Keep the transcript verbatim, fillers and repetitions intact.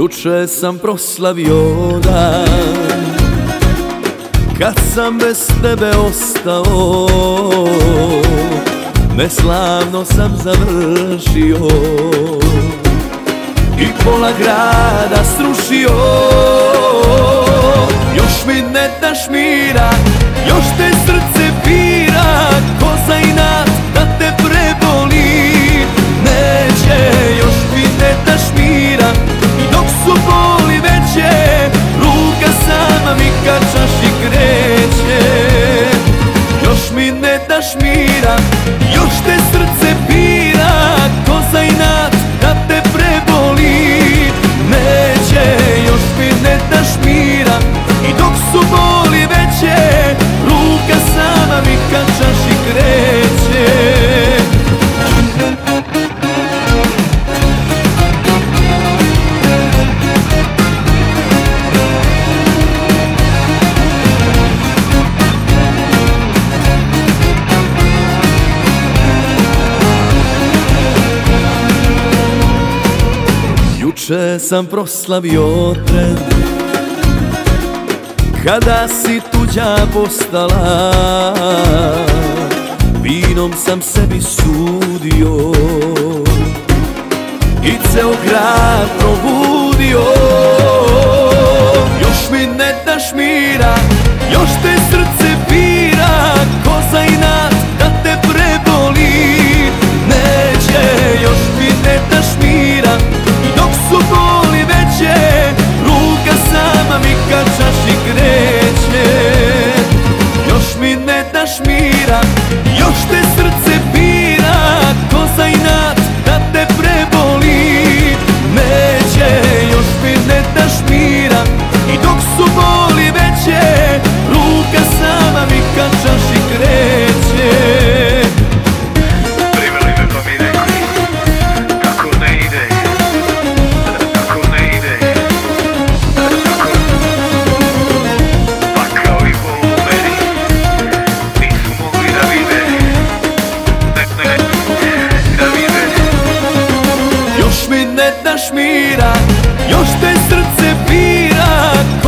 Juče sam proslavio dan kad sam bez tebe ostao, neslavno sam završio i pola grada srušio. Još mi ne daš mira, još te srce bira, ko za inat da te preboli. Neće, još mi ne daš mira, i dok su boli veće, ruka sama mi ka čaši kreće. Još mi ne daš mira, još te srce bira, ko za inat da te preboli. Neće, još mi ne daš mira, i dok su boli veće, ruka sama mi ka čaši kreće. Juče sam proslavio tren kada si tuđa postala, vinom sam sebi sudio i ceo grad probudio. Još mi ne daš mira, još te srce bira, ko za inat da te preboli. Neće, još mi ne daš mira, i dok su boli veće, ruka sama mi ka čaši kreće. Još mi ne daš mira, još te srce bira, ko za inat da te preboli. Neće, još mi ne daš mira, i dok su boli veće, ruka sama mi ka čaši kreće. Priveli me pa mi rekli kako ne ide, kako ne ide, kako pa kao i bol u meni nisu mogli da vide, ne, ne, da vide. Još mi ne daš mira, još te srce bira,